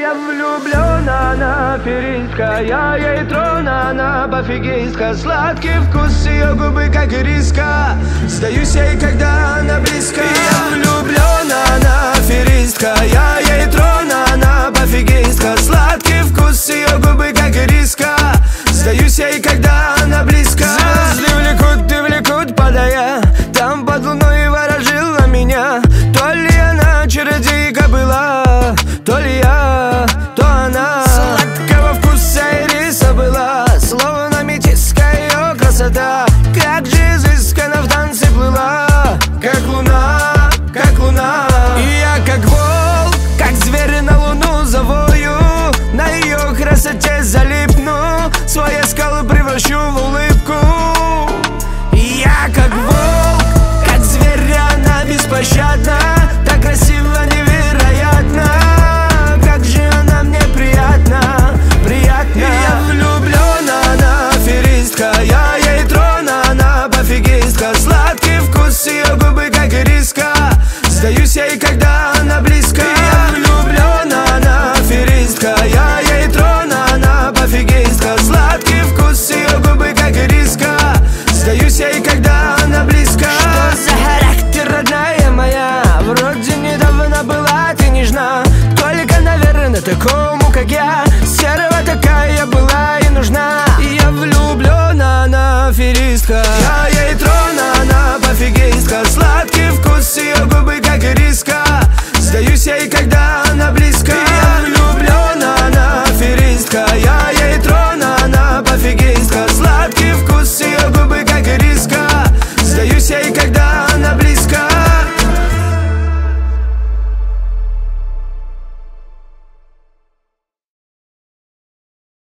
Я влюблен, она аферистка, я ей трон, она пофигистка. Сладкий вкус ее губы, как ириска. Сдаюсь ей, когда она близко. Я влюблен, она аферистка, я ей трон, она пофигистка. Сладкий вкус ее губы, как ириска. Сдаюсь ей, когда она близко. Звезды влекут и влекут, падая там под луной ворожила меня. То ли она чародейка была, то ли я, то она. Сладкого вкуса ириса была, словно метиска ее красота. Как же изысканно в танце плыла, как луна, как луна. И я как волк, как зверь на луну завою. На ее красоте залипну, свои скалы превращу в улыбку. И я как волк, как зверь, она беспощадна. Так красиво, невероятно. Как же она мне приятна, приятна. Я влюблен, она аферистка, я ей трон, она пофигистка. Сладкий вкус ее губы, как ириска. Сдаюсь ей, когда она близко. Я влюблен, она аферистка, я ей трон, она пофигистка. Сладкий вкус ее губы, как ириска. Сдаюсь ей, когда она близко. Что за характер, родная моя? Вроде недавно была ты нежна. Только, наверное, такому, как я, серого такая была и нужна. Я влюблен, она аферистка, я ей трон, она пофигистка. Сладкий вкус ее губы, как ириска. Сдаюсь ей, когда